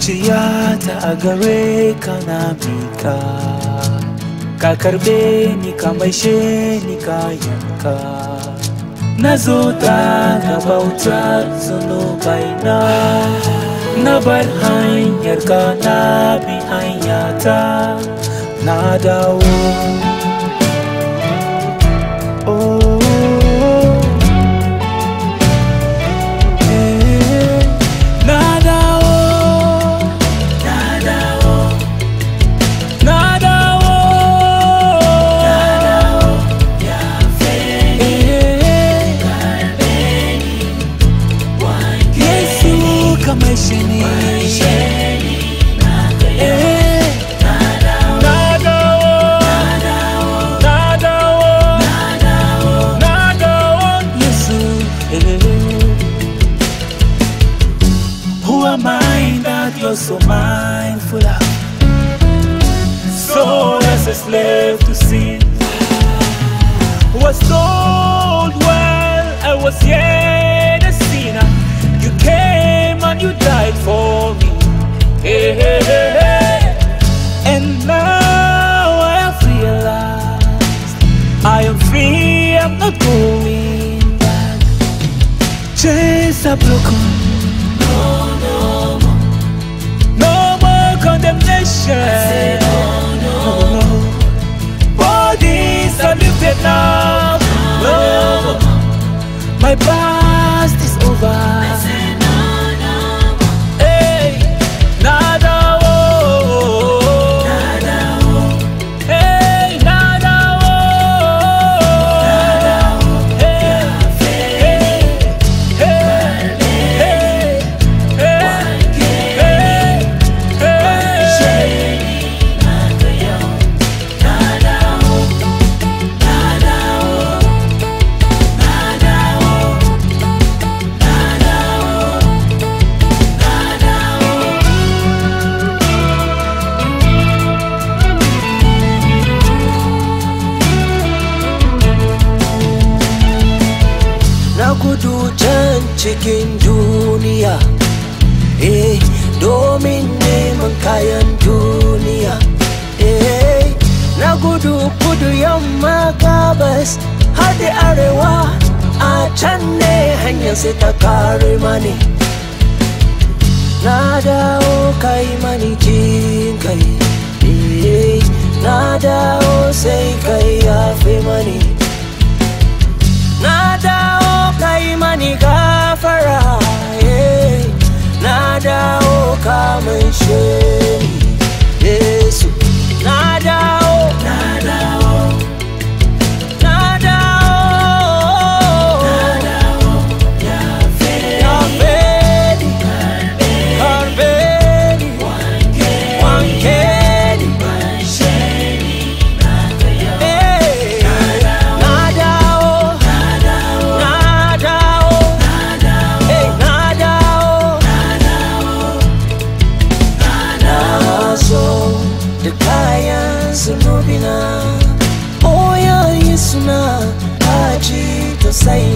zuciyata a gare ka na mika, ka karbe ni ka maishe ni kayanka. Na zo da bautar zunubaina, na bar hanyar ka na bi hanyata, na dawo. Who am I that you're so mindful of? So as a slave to sin, was told while I was yet a sinner, you came and you died for me. Hey, hey, hey, hey. And now I have realized I am free, I'm not going back. Chains are broken, no more condemnation. No. Bodies are lifted now. No. My past is over. Hey, nada. Hey, nada. Gudu can cikin duniya, domin neman kayan duniya. Na gudu kudu yamma gabas har da arewa, a can ne hanyar sai ta kare mani. Na dawo kai mani jin kai, na dawo sai kai yafe mani. Na dawo kai mani gafara, na dawo ka maishe ni, Yesu. Na dawo, na dawo, na dawo, na dawo, yafe ni, karbe ni, wanke ni, maishe ni, na kayo. Na dawo, da kayan zunubina, oh ya Yesu na aji to sai